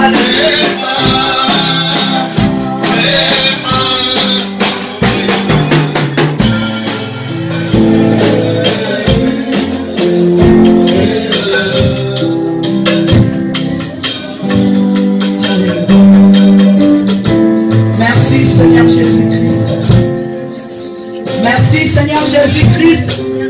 Merci Seigneur Jésus-Christ. Merci Seigneur Jésus-Christ.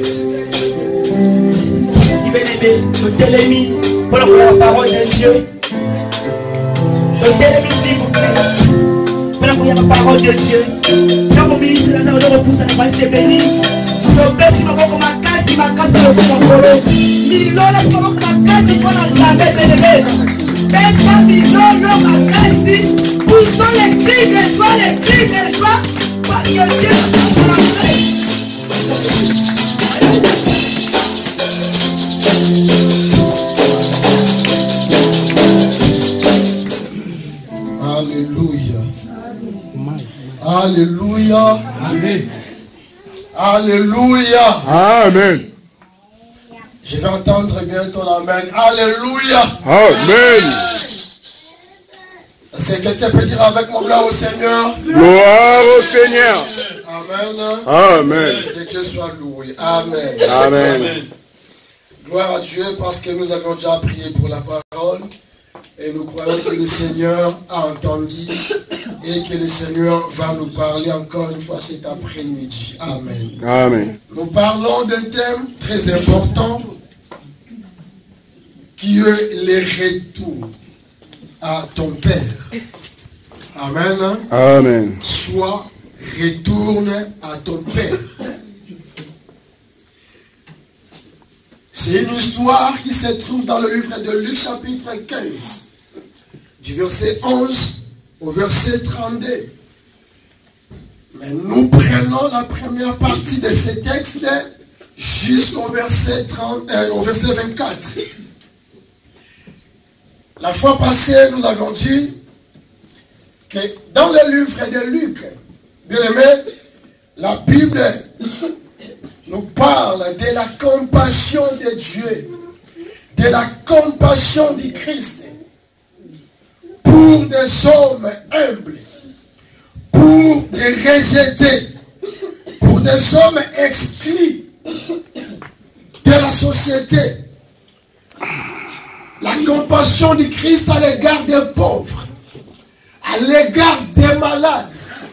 Le télémi pour la parole de Dieu. Le télémi s'il vous plaît. Pour la parole de Dieu. Quand mon ministre Lazare de retour, ça ne va être béni. Le peuple, il va voir comme un casse, il va casser le tout mon colo. Milolo, il va voir comme un casse, il va dans le savait de l'éveil. Et quand Milolo, ma casse, où sont les cris de joie, les cris de joie? Parce que Dieu nous a fait. Alléluia. Alléluia. Amen. Alléluia. Amen. Je vais entendre bientôt l'amen. Alléluia. Amen. Est-ce que quelqu'un peut dire avec moi gloire au Seigneur? Gloire au Seigneur. Amen. Amen. Que Dieu soit loué. Amen. Amen. Gloire à Dieu parce que nous avons déjà prié pour la parole. Et nous croyons que le Seigneur a entendu et que le Seigneur va nous parler encore une fois cet après-midi. Amen. Amen. Nous parlons d'un thème très important qui est le retour à ton Père. Amen. Amen. Soit retourne à ton Père. C'est une histoire qui se trouve dans le livre de Luc chapitre 15, du verset 11 au verset 32. Mais nous prenons la première partie de ce texte jusqu'au verset 24. La fois passée, nous avons dit que dans le livre de Luc, bien aimé, la Bible nous parle de la compassion de Dieu, de la compassion du Christ pour des hommes humbles, pour des rejetés, pour des hommes exclus de la société. La compassion du Christ à l'égard des pauvres, à l'égard des malades.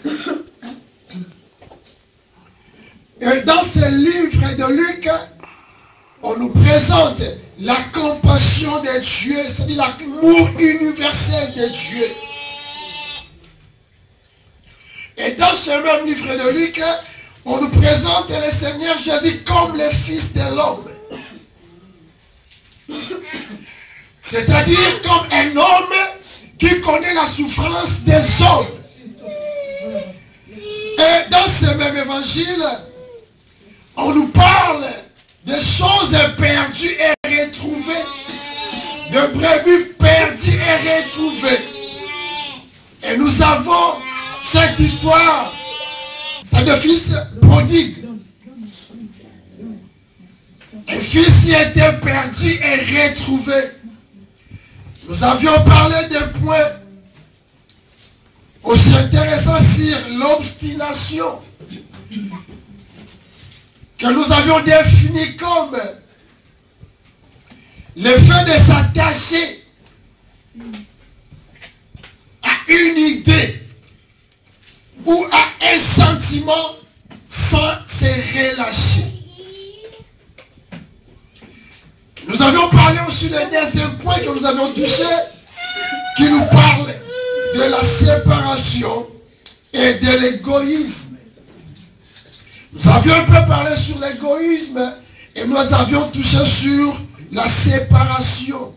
Et dans ce livre de Luc, on nous présente la compassion de Dieu, c'est-à-dire l'amour universel de Dieu. Et dans ce même livre de Luc, on nous présente le Seigneur Jésus comme le Fils de l'homme. C'est-à-dire comme un homme qui connaît la souffrance des hommes. Et dans ce même évangile, on nous parle de choses perdues et retrouvées, de brebis perdues et retrouvées. Et nous avons cette histoire, c'est de fils prodigue. Un fils qui était perdu et retrouvé. Nous avions parlé d'un point aussi intéressant sur l'obstination, que nous avions défini comme le fait de s'attacher à une idée ou à un sentiment sans se relâcher. Nous avions parlé aussi du deuxième point que nous avions touché, qui nous parle de la séparation et de l'égoïsme. Nous avions un peu parlé sur l'égoïsme et nous avions touché sur la séparation.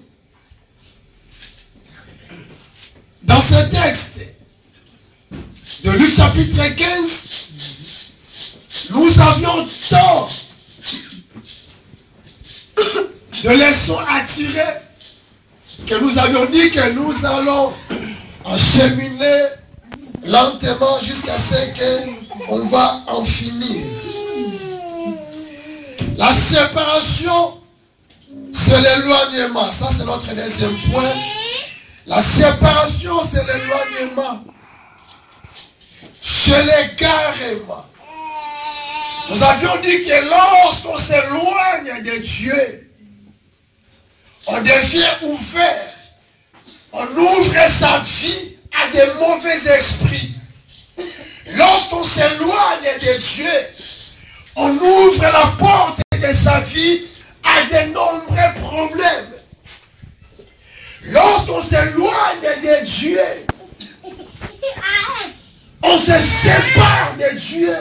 Dans ce texte de Luc chapitre 15, nous avions tant de leçons à tirer que nous avions dit que nous allons encheminer lentement jusqu'à ce qu'on va en finir. La séparation, c'est l'éloignement. Ça, c'est notre deuxième point. La séparation, c'est l'éloignement. C'est l'égarement. Nous avions dit que lorsqu'on s'éloigne de Dieu, on devient ouvert. On ouvre sa vie à des mauvais esprits. Lorsqu'on s'éloigne de Dieu, on ouvre la porte de sa vie à de nombreux problèmes. Lorsqu'on s'éloigne de Dieu, on se sépare de Dieu.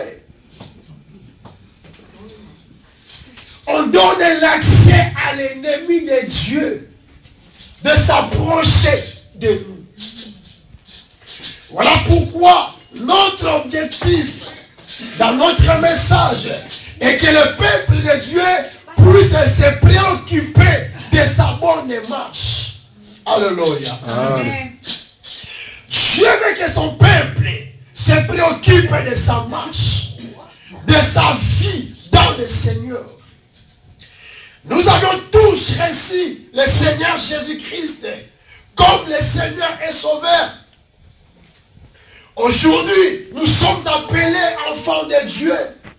On donne l'accès à l'ennemi de Dieu de s'approcher de nous. Voilà pourquoi notre objectif dans notre message est que le peuple de Dieu puisse se préoccuper de sa bonne marche. Alléluia. Amen. Dieu veut que son peuple se préoccupe de sa marche, de sa vie dans le Seigneur. Nous avons tous reçu le Seigneur Jésus-Christ comme le Seigneur et Sauveur. Aujourd'hui, nous sommes appelés enfants de Dieu.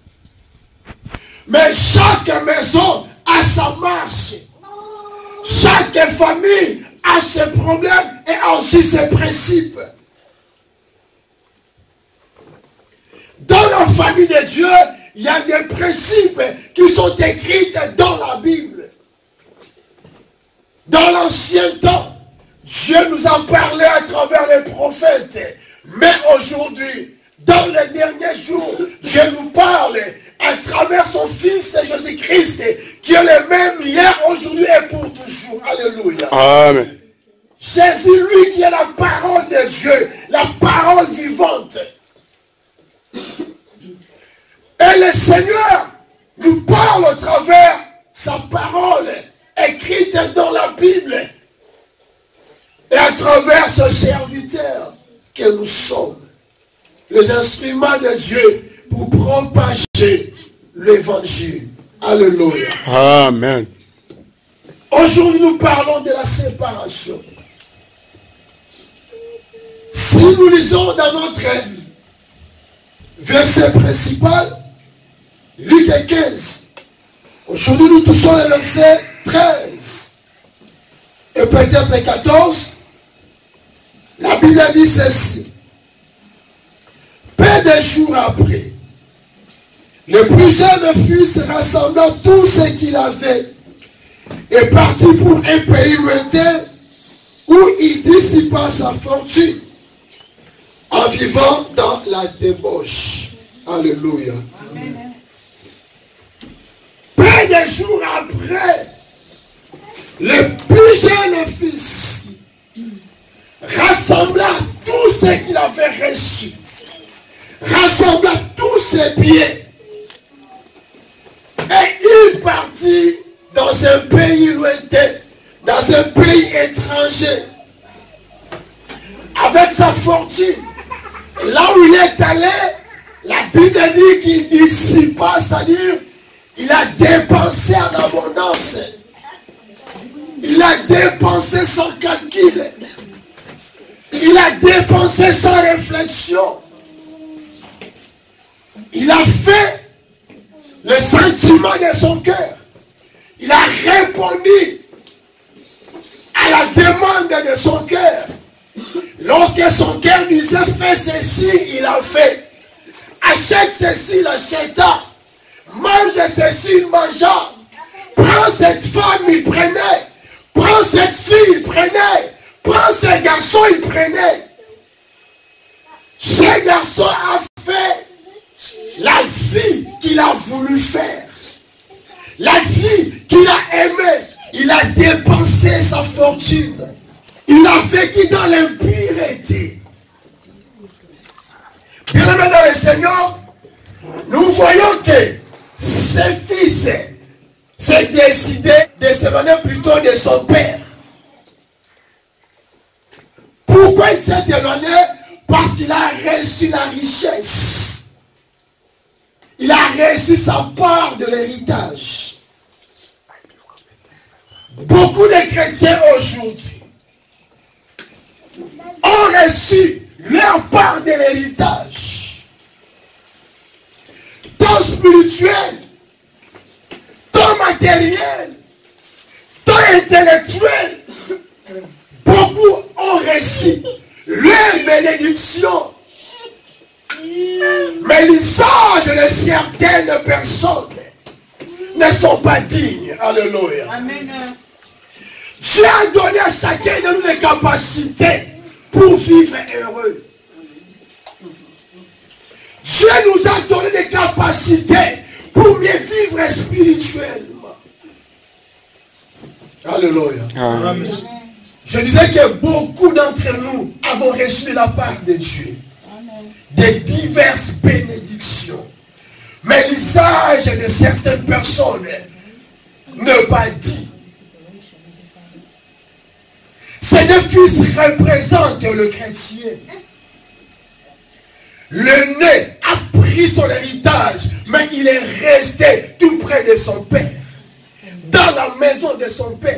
Mais chaque maison a sa marche. Chaque famille a ses problèmes et a aussi ses principes. Dans la famille de Dieu, il y a des principes qui sont écrits dans la Bible. Dans l'ancien temps, Dieu nous a parlé à travers les prophètes. Mais aujourd'hui, dans les derniers jours, Dieu nous parle à travers son Fils Jésus-Christ, qui est le même hier, aujourd'hui et pour toujours. Alléluia. Amen. Jésus, lui, qui est la parole de Dieu, la parole vivante. Et le Seigneur nous parle au travers sa parole écrite dans la Bible et à travers ce serviteur que nous sommes, les instruments de Dieu pour propager l'évangile. Alléluia. Amen. Aujourd'hui, nous parlons de la séparation. Si nous lisons dans notre verset principal, Luc 15, aujourd'hui nous touchons le verset 13 et peut-être 14. La Bible dit ceci. Peu de jours après, le plus jeune fils rassembla tout ce qu'il avait et partit pour un pays lointain où il dissipa sa fortune en vivant dans la débauche. Alléluia. Amen. Peu de jours après, le plus jeune fils rassembla tout ce qu'il avait reçu, rassembla tous ses biens, et il partit dans un pays lointain, dans un pays étranger, avec sa fortune. Là où il est allé, la Bible dit qu'il dissipa, c'est-à-dire il a dépensé en abondance. Il a dépensé sans calcul. Il a dépensé sans réflexion. Il a fait le sentiment de son cœur. Il a répondu à la demande de son cœur. Lorsque son cœur disait fais ceci, il a fait. Achète ceci, il acheta. Mange ceci, il mangea. Prends cette femme, il prenait. Prends cette fille, il prenait. Prends ce garçon, il prenait. Ce garçon a fait la vie qu'il a voulu faire. La vie qu'il a aimée. Il a dépensé sa fortune. Il a vécu dans l'impureté. Bien aimé dans le Seigneur, nous voyons que ce fils s'est décidé de s'éloigner plutôt de son père. Pourquoi il s'est éloigné? Parce qu'il a reçu la richesse. Il a reçu sa part de l'héritage. Beaucoup de chrétiens aujourd'hui, ont reçu leur part de l'héritage, tant spirituel, tant matériel, tant intellectuel. Beaucoup ont reçu leur bénédiction. Mais l'usage de certaines personnes ne sont pas dignes. Alléluia. Amen. Dieu a donné à chacun de nous les capacités pour vivre heureux. Dieu nous a donné des capacités pour mieux vivre spirituellement. Alléluia. Amen. Je disais que beaucoup d'entre nous avons reçu de la part de Dieu des diverses bénédictions. Mais l'usage de certaines personnes ne pas dit. Ces deux fils représentent le chrétien. L'aîné a pris son héritage, mais il est resté tout près de son père, dans la maison de son père.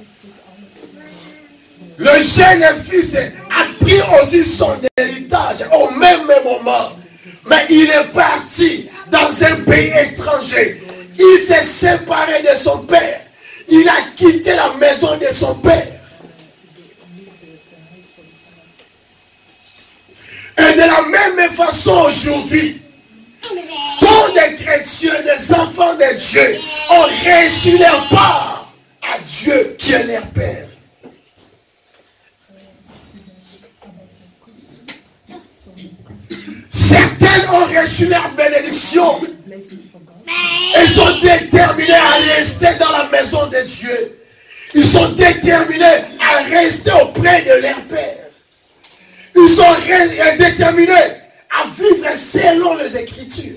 Le jeune fils a pris aussi son héritage au même moment, mais il est parti dans un pays étranger. Il s'est séparé de son père. Il a quitté la maison de son père. Et de la même façon aujourd'hui, tous les chrétiens, des enfants de Dieu, ont reçu leur part à Dieu qui est leur Père. Certains ont reçu leur bénédiction et sont déterminés à rester dans la maison de Dieu. Ils sont déterminés à rester auprès de leur Père. Ils sont déterminés à vivre selon les Écritures.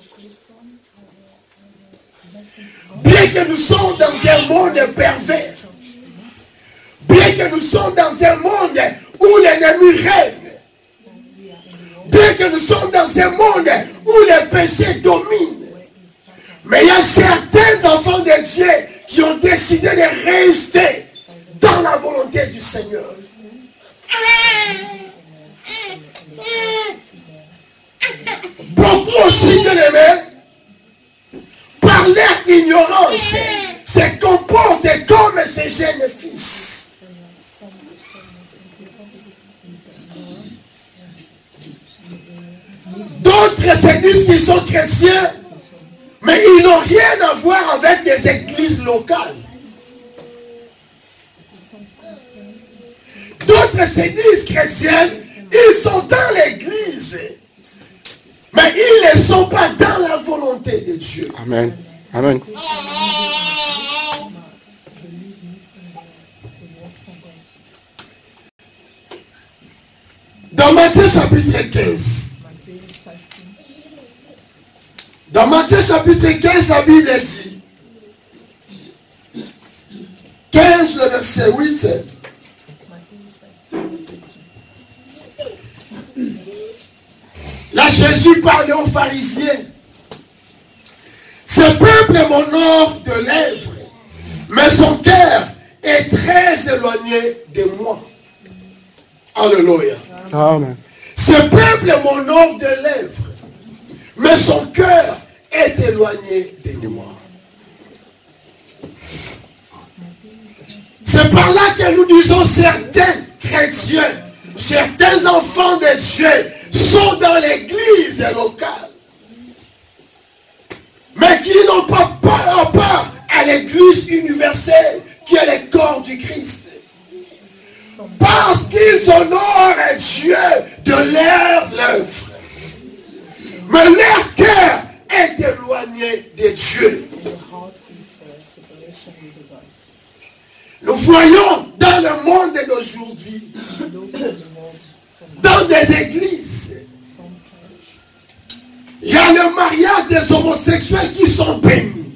Bien que nous sommes dans un monde pervers, bien que nous sommes dans un monde où l'ennemi règne, bien que nous sommes dans un monde où les péchés dominent, mais il y a certains enfants de Dieu qui ont décidé de rester dans la volonté du Seigneur. Beaucoup aussi de l'aimé, par leur ignorance, se comportent comme ces jeunes fils. D'autres se disent qu'ils sont chrétiens, mais ils n'ont rien à voir avec des églises locales. D'autres se disent chrétiens, ils sont dans l'église, mais ils ne sont pas dans la volonté de Dieu. Amen. Amen. Dans Matthieu chapitre 15, dans Matthieu chapitre 15, la Bible dit, 15, le verset 8, là Jésus parlait aux pharisiens. Ce peuple m'honore de lèvres, mais son cœur est très éloigné de moi. Alléluia. Amen. Ce peuple m'honore de lèvres, mais son cœur est éloigné de moi. C'est par là que nous disons certains chrétiens, certains enfants de Dieu sont dans l'église locale, mais qui n'ont pas part à l'église universelle qui est le corps du Christ. Parce qu'ils honorent Dieu de leur œuvre. Mais leur cœur est éloigné de Dieu. Nous voyons dans le monde d'aujourd'hui, dans des églises, il y a le mariage des homosexuels qui sont bénis.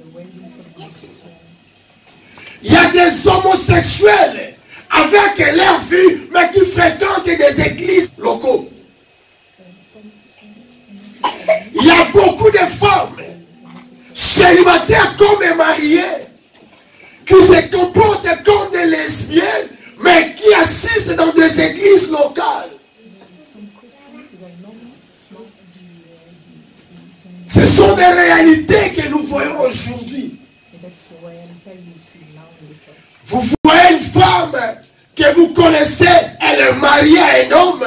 Il y a des homosexuels avec leur vie, mais qui fréquentent des églises locaux. Il y a beaucoup de femmes célibataires comme mariées qui se comportent comme des lesbiennes, mais qui assistent dans des Ce sont des réalités que nous voyons aujourd'hui. Vous voyez une femme que vous connaissez, elle est mariée à un homme.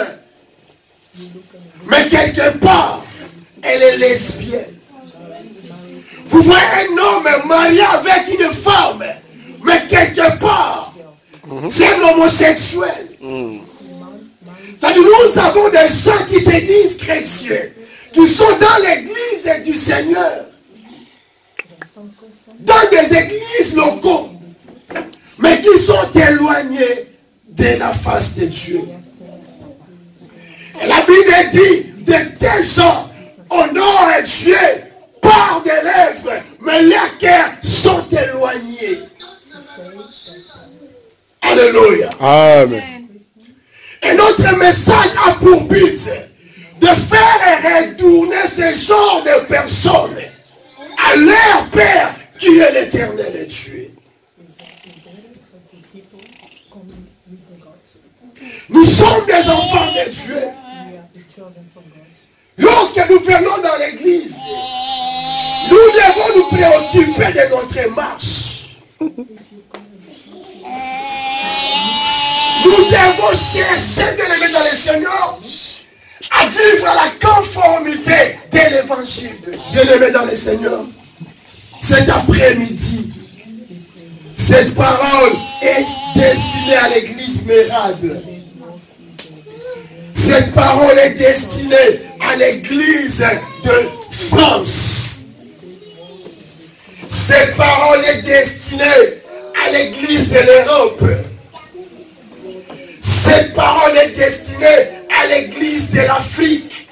Mais quelque part, elle est lesbienne. Vous voyez un homme marié avec une femme, mais quelque part, c'est un homosexuel. C'est-à-dire, nous avons des gens qui se disent chrétiens, qui sont dans l'église du Seigneur, dans des églises locaux, mais qui sont éloignés de la face de Dieu. Et la Bible dit, de tels gens honorent Dieu par des lèvres, mais leurs cœurs sont éloignés. Alléluia. Amen. Et notre message a pour but de faire retourner ce genre de personnes à leur Père qui est l'Éternel Dieu. Nous sommes des enfants de Dieu. Lorsque nous venons dans l'église, nous devons nous préoccuper de notre marche. Nous devons chercher, bien aimés dans le Seigneur, à vivre à la conformité de l'évangile de Dieu. Bien aimés dans le Seigneur, cet après-midi, cette parole est destinée à l'église Mérade. Cette parole est destinée à l'église de France. Cette parole est destinée à l'église de l'Europe. Cette parole est destinée à l'église de l'Afrique.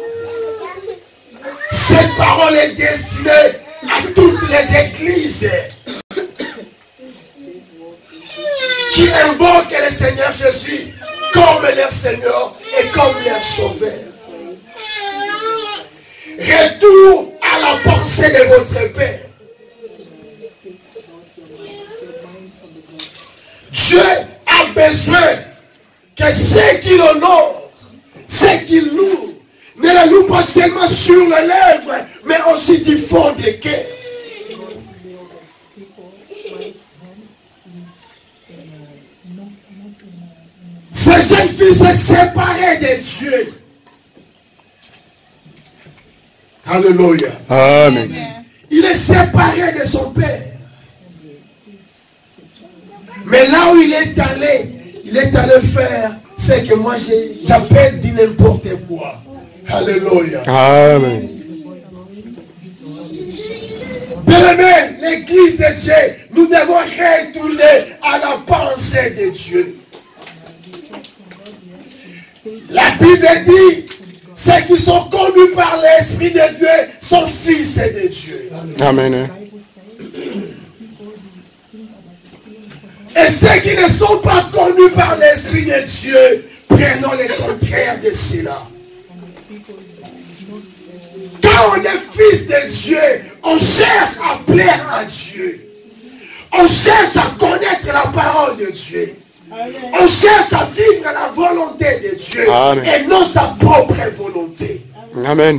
Cette parole est destinée à toutes les églises qui invoquent le Seigneur Jésus comme leur Seigneur et comme leur Sauveur. Retour à la pensée de votre Père. Dieu a besoin que ceux qui l'honorent, ceux qui louent, ne le louent pas seulement sur les lèvres, mais aussi du fond des cœurs. Ce jeune fils est séparé de Dieu. Alléluia. Amen. Il est séparé de son père. Mais là où il est allé faire ce que moi j'appelle du n'importe quoi. Alléluia. Amen. Bien-aimé, l'église de Dieu, nous devons retourner à la pensée de Dieu. La Bible dit, ceux qui sont conduits par l'Esprit de Dieu sont fils de Dieu. Amen. Et ceux qui ne sont pas conduits par l'Esprit de Dieu, prenons le contraire de cela. Quand on est fils de Dieu, on cherche à plaire à Dieu. On cherche à connaître la parole de Dieu. On cherche à vivre la volonté de Dieu. Amen. Et non sa propre volonté. Amen.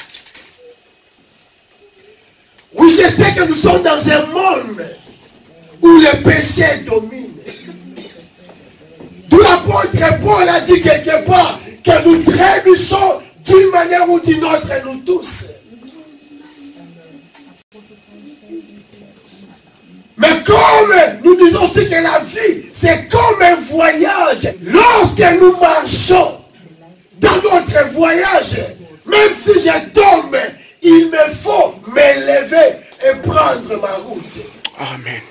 Oui, je sais que nous sommes dans un monde où le péché domine. D'où l'apôtre Paul a dit quelque part que nous trébuchons d'une manière ou d'une autre, nous tous. Mais comme nous disons aussi que la vie, c'est comme un voyage. Lorsque nous marchons dans notre voyage, même si je tombe, il me faut m'élever et prendre ma route. Amen.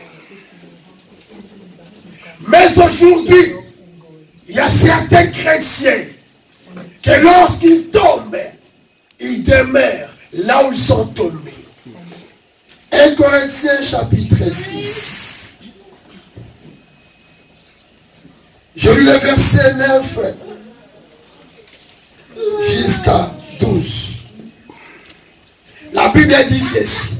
Mais aujourd'hui, il y a certains chrétiens que lorsqu'ils tombent, ils demeurent là où ils sont tombés. 1 Corinthiens chapitre 6. Je lis le verset 9 jusqu'à 12. La Bible dit ceci.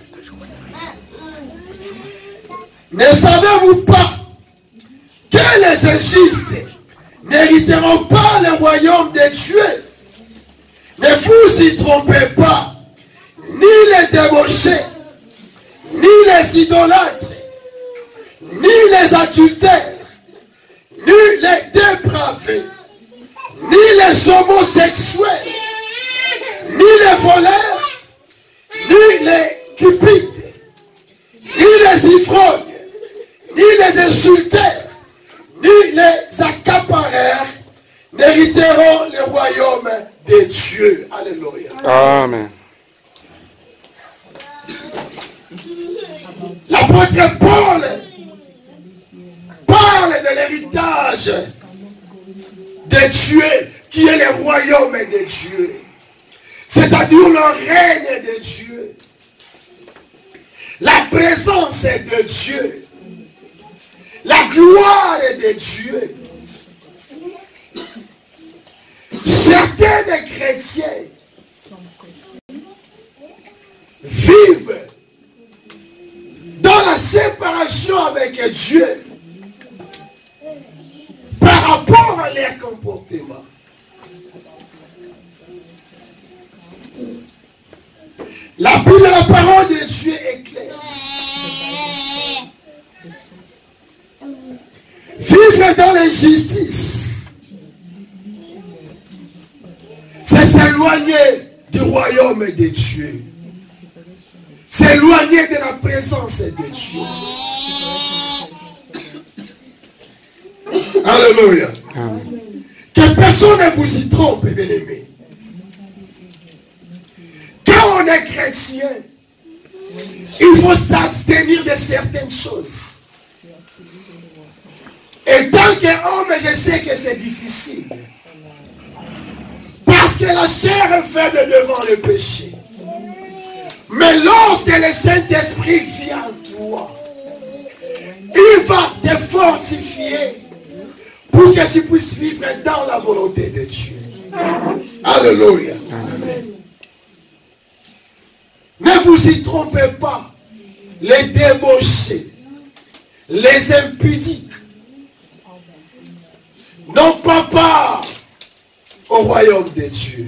Ne savez-vous pas que les injustes n'hériteront pas le royaume de Dieu? Ne vous y trompez pas. les débauchés, ni les idolâtres, ni les adultères, ni les dépravés, ni les homosexuels, ni les voleurs, ni les cupides, ni les ivrognes, ni les insulteurs, ni les accapareurs n'hériteront le royaume de Dieu. Alléluia. Amen. L'apôtre Paul parle de l'héritage de Dieu qui est le royaume de Dieu. C'est-à-dire le règne de Dieu. La présence de Dieu. La gloire de Dieu. Certains chrétiens vivent dans la séparation avec Dieu par rapport à leur comportement. La Bible, la parole de Dieu est claire. Vivre dans l'injustice, c'est s'éloigner du royaume de Dieu. S'éloigner de la présence de Dieu. Alléluia. Que personne ne vous y trompe, bien-aimés. Quand on est chrétien, il faut s'abstenir de certaines choses. Et tant qu'homme, je sais que c'est difficile. Parce que la chair est faible devant le péché. Mais lorsque le Saint-Esprit vient en toi, il va te fortifier pour que tu puisses vivre dans la volonté de Dieu. Alléluia. Ne vous y trompez pas. Les débauchés, les impudiques, n'ont pas part au royaume de Dieu.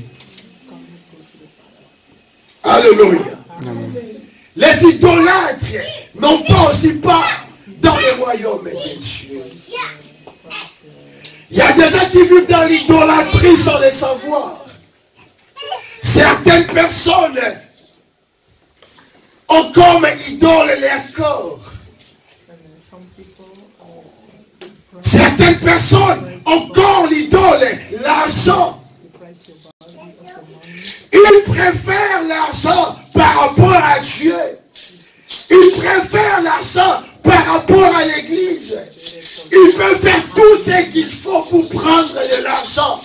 Alléluia. Les idolâtres n'ont pas aussi part dans le royaume de Dieu. Il y a des gens qui vivent dans l'idolâtrie sans le savoir. Certaines personnes ont comme idole leur corps. Certaines personnes ont comme l'idole l'argent. Ils préfèrent l'argent par rapport à Dieu. Ils préfèrent l'argent par rapport à l'église. Ils peuvent faire tout ce qu'il faut pour prendre de l'argent.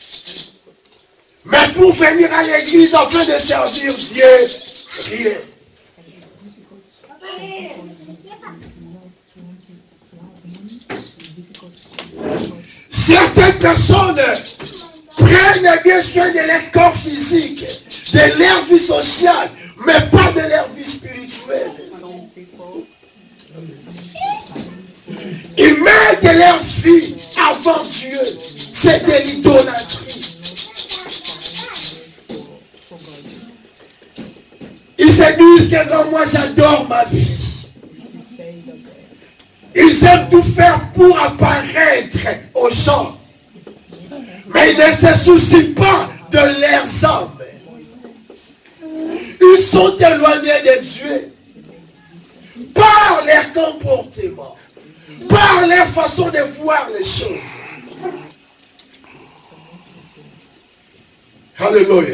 Mais pour venir à l'église afin de servir Dieu, rien. Certaines personnes prennent bien soin de leur corps physique, de leur vie sociale, mais pas de leur vie spirituelle. Ils mettent leur vie avant Dieu. C'est de l'idolâtrie. Ils se disent que non, moi j'adore ma vie. Ils aiment tout faire pour apparaître aux gens. Mais ils ne se soucient pas de leurs âmes. Ils sont éloignés de Dieu par leur comportement, par leur façon de voir les choses. Alléluia.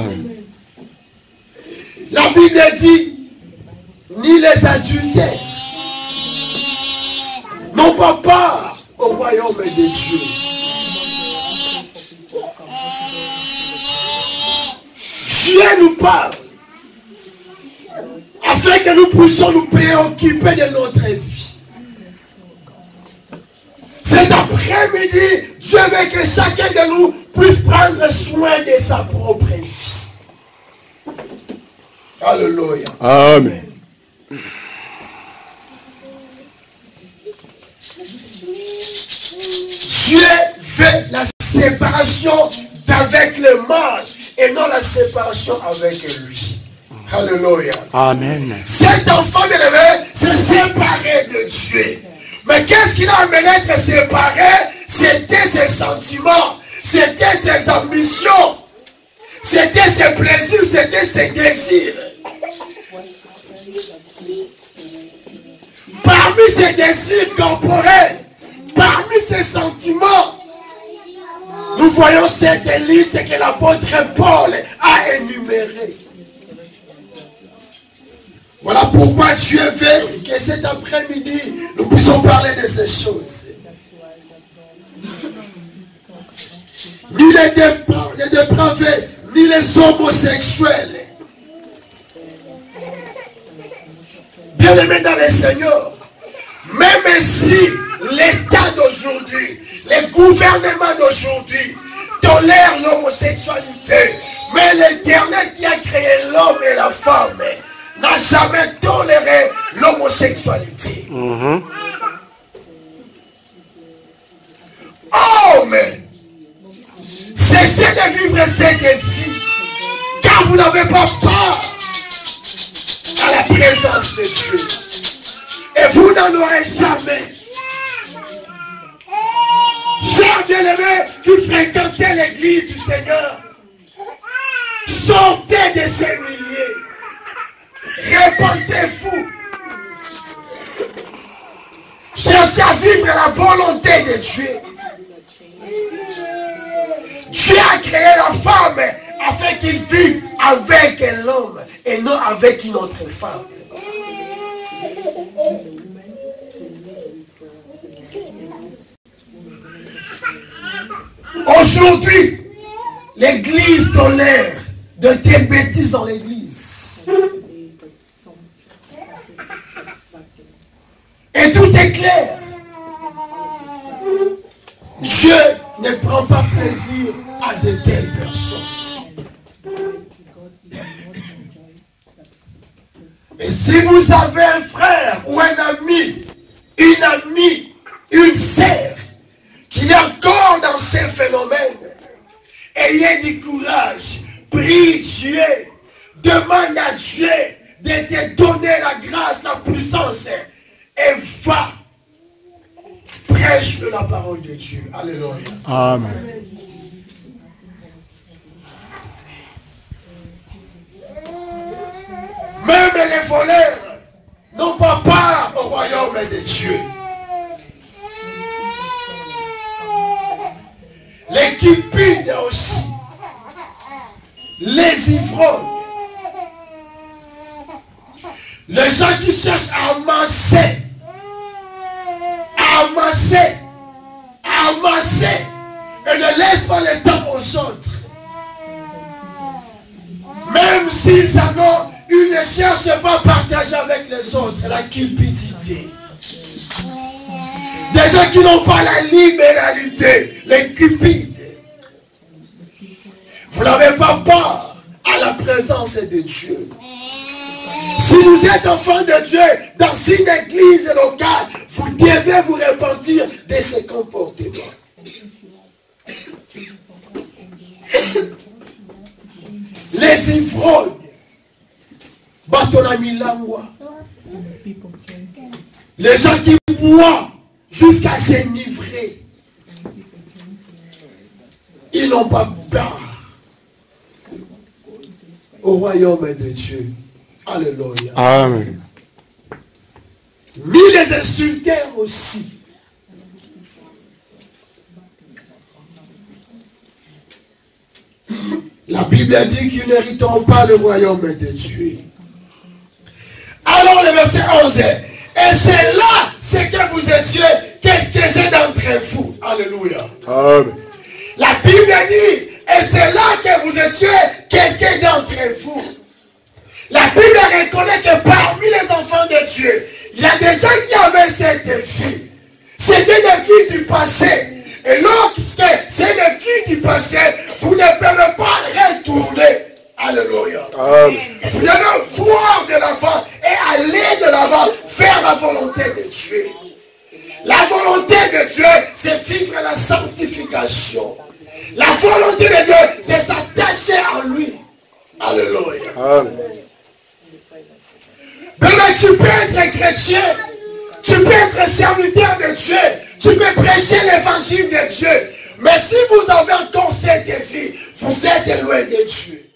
La Bible dit, ni les adultères n'ont pas part au royaume de Dieu. Dieu nous parle afin que nous puissions nous préoccuper de notre vie. Cet après-midi, Dieu veut que chacun de nous puisse prendre soin de sa propre vie. Alléluia. Amen. Dieu veut la séparation d'avec le mal et non la séparation avec lui. Alléluia. Amen. Cet enfant bien-aimé s'est séparé de Dieu. Mais qu'est-ce qui l'a amené à être séparé? C'était ses sentiments, c'était ses ambitions, c'était ses plaisirs, c'était ses désirs. Parmi ses désirs corporels, parmi ses sentiments, nous voyons cette liste que l'apôtre Paul a énumérée. Voilà pourquoi Dieu veut que cet après-midi, nous puissions parler de ces choses. Ni les dépravés, ni les homosexuels. Bien-aimés dans le Seigneur, même si l'État d'aujourd'hui, les gouvernements d'aujourd'hui tolèrent l'homosexualité, mais l'Éternel qui a créé l'homme et la femme n'a jamais toléré l'homosexualité. Oh, mais cessez de vivre cette vie, car vous n'avez pas peur à la présence de Dieu. Et vous n'en aurez jamais. Chers bien-aimés qui fréquentaient l'église du Seigneur, sortez de ces milliers. Répentez-vous. Cherchez à vivre la volonté de Dieu. Dieu a créé la femme afin qu'il vive avec l'homme et non avec une autre femme. Aujourd'hui, l'église tolère de telles bêtises dans l'église. Et tout est clair. Dieu ne prend pas plaisir à de telles personnes. Et si vous avez un frère ou un ami, une amie, une sœur qui est encore dans ce phénomène, ayez du courage, prie Dieu, demande à Dieu de te donner la grâce, la puissance, et va, prêche la parole de Dieu. Alléluia. Amen. Même les voleurs n'ont pas part au royaume de Dieu. Les cupides aussi. Les ivrognes. Les gens qui cherchent à amasser. Et ne laissent pas le temps aux autres. Même s'ils en ont, ils ne cherchent pas à partager avec les autres. La cupidité. Des gens qui n'ont pas la libéralité. Les cupides. Vous n'avez pas peur à la présence de Dieu. Si vous êtes enfant de Dieu dans une église locale, vous devez vous repentir de ces comportements. Les ivrognes, les gens qui boivent jusqu'à s'enivrer, ils n'ont pas peur au royaume de Dieu. Alléluia. Amen. Ni les insulteurs aussi. La Bible dit qu'ils n'hériteront pas le royaume de Dieu. Alors le verset 11. Et c'est là ce que vous étiez, quelques-uns d'entre vous. Alléluia. Amen. La Bible dit, et c'est là que vous étiez, quelques-uns d'entre vous. La Bible reconnaît que parmi les enfants de Dieu, il y a des gens qui avaient cette vie. C'était des vies du passé. Et lorsque c'est des vies du passé, vous ne pouvez pas retourner. Alléluia. Vous devez voir de l'avant et aller de l'avant vers la volonté de Dieu. La volonté de Dieu, c'est vivre la sanctification. La volonté de Dieu, c'est s'attacher à lui. Alléluia. Amen. Mais tu peux être chrétien. Tu peux être serviteur de Dieu. Tu peux prêcher l'évangile de Dieu. Mais si vous avez encore cette vie, vous êtes loin de Dieu.